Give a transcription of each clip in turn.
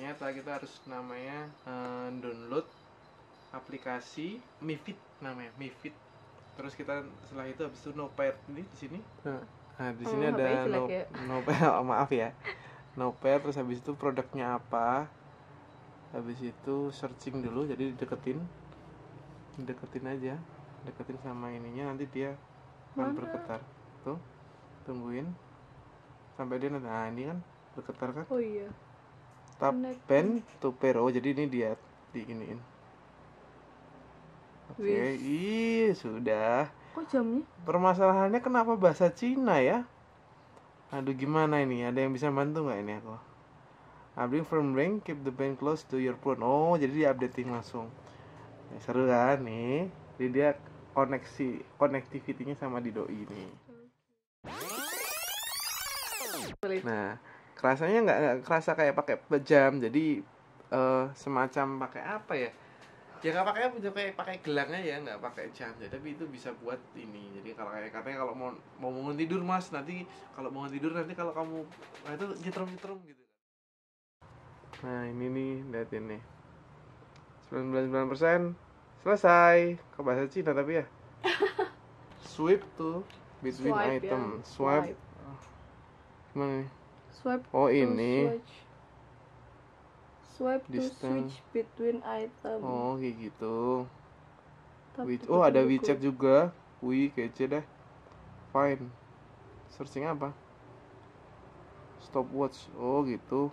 ternyata kita harus namanya download aplikasi MiFit, namanya MiFit. Terus kita setelah itu habis itu Notepad ini di sini. Nah, di sini ada Notepad, maaf ya. Notepad, terus habis itu produknya apa? Habis itu searching dulu, jadi deketin aja, deketin sama ininya, nanti dia akan bergetar. Tuh, tungguin sampai dia nanti, nah ini kan bergetar kan? Oh iya. Tap pen to pair. Oh, jadi ini dia diiniin. Oke, sudah. Kok jamnya? Permasalahannya kenapa bahasa Cina ya? Aduh, gimana ini? Ada yang bisa bantu nggak ini aku? Updating firmware, keep the pen close to your phone. Oh, jadi dia updating langsung. Ya, seru kan nih? Jadi dia connectivity-nya sama di doi ini. Nah, kerasanya nggak kerasa kayak pakai jam. Jadi semacam pakai apa ya? Ya nggak pakai gelangnya ya, nggak pakai jam. Tapi itu bisa buat ini. Jadi kalau kayak katanya kalau mau bangun tidur mas, nanti kalau bangun tidur nanti kalau kamu itu nyetrum gitu. Nah ini nih, liatin nih, 99% selesai. Ke bahasa Cina tapi ya. Swipe tuh between item, swipe. Gimana nih? Swipe. Oh ini. Swipe to switch between item. Oh kayak gitu. Oh ada WeChat juga. Wih kece deh. Fine. Searching apa? Stopwatch. Oh gitu.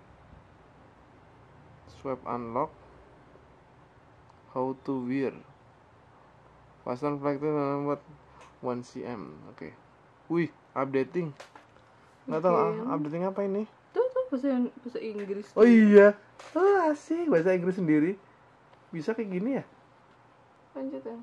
Swipe unlock. How to wear. Fasten flag itu buat 1 cm. Oke. Wih updating. Nggak tahu updating apa ini? Tuh bahasa Inggris. Oh iya. Asik bahasa Inggris sendiri. Bisa kayak gini ya? Lanjut ya.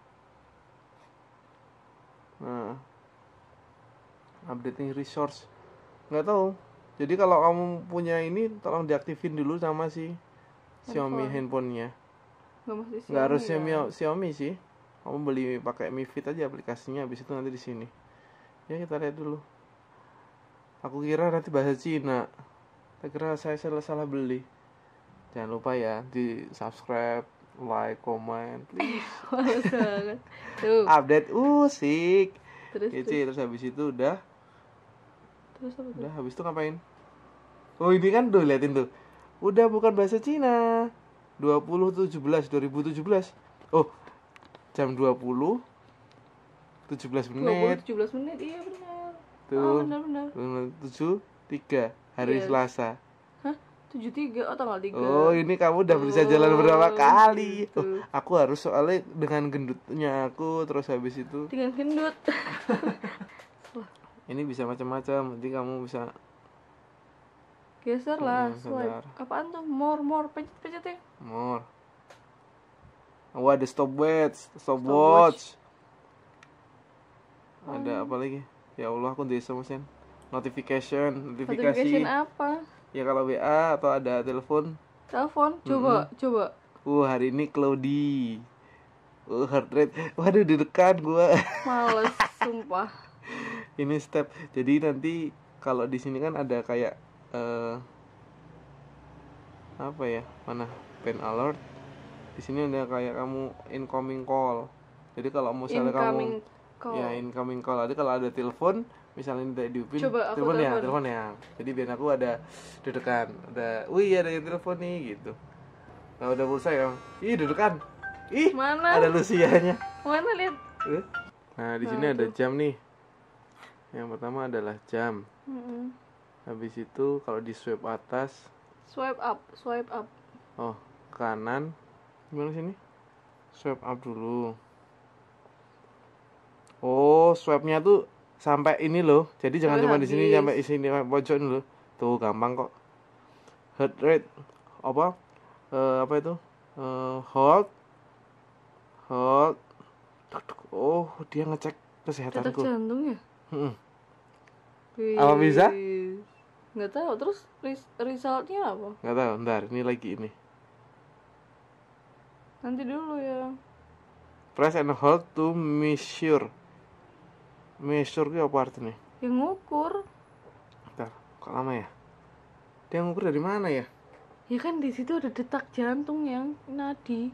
Nah, updating resource. Nggak tahu. Jadi kalau kamu punya ini, tolong diaktifin dulu sama si Xiaomi handphonenya. Nggak harus Xiaomi sih. Kamu beli pakai Mi Fit aja aplikasinya. Habis itu nanti di sini. Ya kita lihat dulu. Aku kira nanti bahasa Cina. Saya kira saya salah beli. Jangan lupa ya di subscribe, like, comment, please. Tuh. Update sik. Terus habis itu udah. Terus apa tuh? Udah habis itu ngapain? Oh ini kan tuh liatin tuh. Udah bukan bahasa Cina. 2017. Oh, jam 20 17 menit. 17 menit, iya benar. Tuh. Benar. 7.3 hari Selasa. Hah? 7.3 tanggal 3. Oh, ini kamu udah bisa jalan berapa kali? Oh, aku harus soalnya dengan gendutnya aku, terus habis itu dengan gendut. Ini bisa macam-macam. Nanti kamu bisa geser lah. Swipe. Apaan tuh? More. Pencet ya. More. Oh, ada stopwatch. Ada apa lagi? Ya Allah, aku desa mesin. Notifikasi apa? Ya kalau WA atau ada telepon. Coba. Hari ini cloudy. Heart rate. Waduh, deg-degan gua. Males, sumpah. Ini step. Jadi nanti kalau di sini kan ada kayak apa ya? Mana? Pen alert. Di sini ada kayak kamu incoming call. Jadi kalau misalnya incoming call. Jadi kalau ada telepon, misalnya tidak diupin, telepon ya. Jadi biar aku ada deg-degan. Ada yang telepon nih gitu. Nah, udah selesai ya. Deg-degan. Mana? Ada Lucianya. Mana lihat? Nah, di sini ada jam nih. Yang pertama adalah jam. Habis itu kalau di swipe atas, swipe up. Oh, kanan. Gimana sini? Swipe up dulu. Oh, swipe-nya tuh sampai ini loh. Jadi jangan cuma di sini sampai sini pojok dulu. Tuh gampang kok. Heart rate apa? Apa itu? Hold. Oh, dia ngecek kesehatanku. Detak jantung ya? Apa bisa? Nggak tahu. Terus resultnya apa? Nggak tahu. Ntar, ini lagi ini. Nanti dulu ya. Press and hold to measure. Measure itu apa artinya? Yang ngukur. Ntar, kok lama ya? Dia ngukur dari mana ya? Ya kan di situ ada detak jantung yang nadi.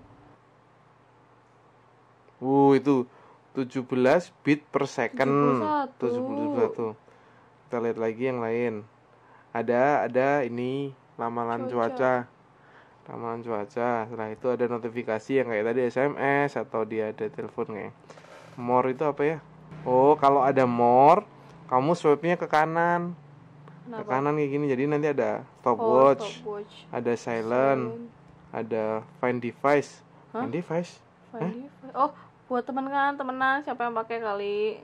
Itu 17 beat per second. 71. Kita lihat lagi yang lain. Ada ini ramalan cuaca. Ramalan cuaca. Setelah itu ada notifikasi yang kayak tadi SMS atau dia ada telepon kayak. More itu apa ya? Oh, kalau ada more, kamu swipe-nya ke kanan. Kenapa? Ke kanan kayak gini. Jadi nanti ada stopwatch, stopwatch. ada silent, ada find device. Hah? Find device? Find device. Oh, buat temenan siapa yang pakai kali?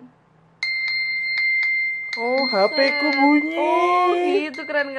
Oh, HP ku bunyi. Oh, gitu, keren.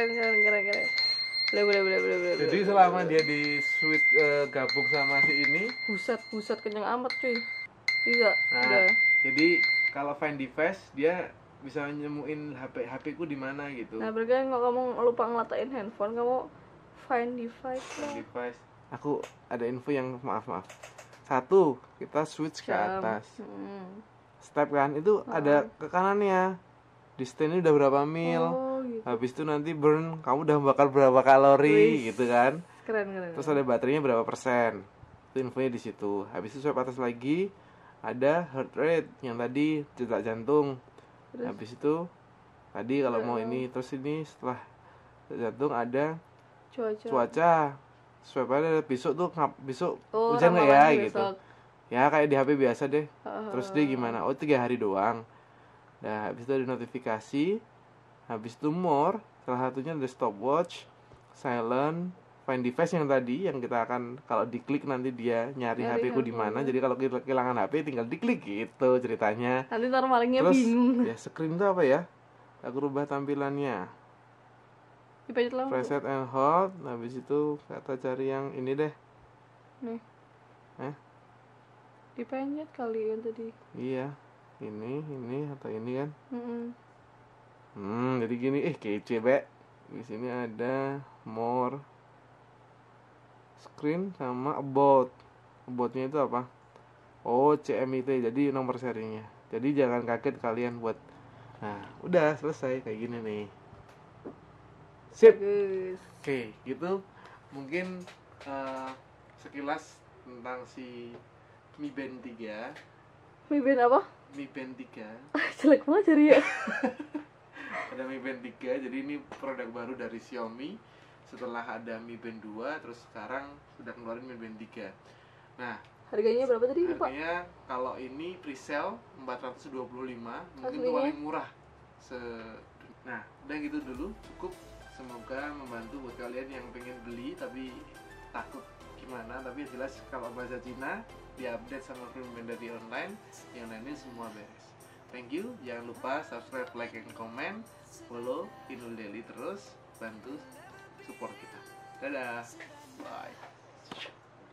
Boleh. Jadi selama dia di switch gabung sama si ini, buset kenceng amat cuy. Bisa. Nah, udah. Jadi kalau find device dia bisa nemuin HP ku di mana gitu. Nah, berarti kalau kamu lupa ngelatain handphone, kamu find device lah. Find device. Aku ada info yang maaf. 1, kita switch ke atas. Step kan itu ada ke kanannya. Distance udah berapa mil. Gitu. Habis itu nanti burn, kamu udah bakar berapa kalori gitu kan. Keren. Terus ada baterainya berapa persen. Itu infonya di situ. Habis itu swipe atas lagi, ada heart rate yang tadi detak jantung. Terus? Habis itu tadi kalau mau ini, terus ini setelah jantung ada cuaca. Swipe aja besok tuh besok hujan nggak ya besok. Gitu. Ya kayak di HP biasa deh. Terus dia gimana? 3 hari doang. Nah, habis itu ada notifikasi. Habis itu more, salah satunya ada stopwatch, silent, find device yang tadi yang kita akan kalau diklik nanti dia nyari HP ku di mana. Jadi kalau kehilangan HP tinggal diklik gitu ceritanya. Nanti ntar malingnya terus, bingung. Ya screen itu apa ya? Aku rubah tampilannya. Dipencet lah. Preset and hold. Habis itu kata cari yang ini deh. Nih. Dipencet kali yang tadi. Iya. Ini atau ini kan? Mm-mm. Jadi gini, kece be. Di sini ada more, screen sama about. Aboutnya itu apa? Oh, CMIT. Jadi nomor serinya. Jadi jangan kaget kalian buat. Nah, udah selesai kayak gini nih. Sip. Bagus. Oke, gitu. Mungkin sekilas tentang si Mi Band 3. Mi Band apa? Mi Band 3. Jelek banget jadi ya. Ada Mi Band 3, jadi ini produk baru dari Xiaomi. Setelah ada Mi Band 2, terus sekarang sudah keluarin Mi Band 3. Nah, harganya berapa tadi, Pak? Harganya kalau ini pre-sale 425, mungkin itu paling murah. Nah, udah gitu dulu, cukup. Semoga membantu buat kalian yang pengen beli tapi takut gimana, tapi jelas kalau bahasa Cina diupdate sama pemain dari online, yang lainnya semua beres. Thank you, jangan lupa subscribe, like, and comment, follow Inul Daily terus, bantu support kita. Dadah, bye.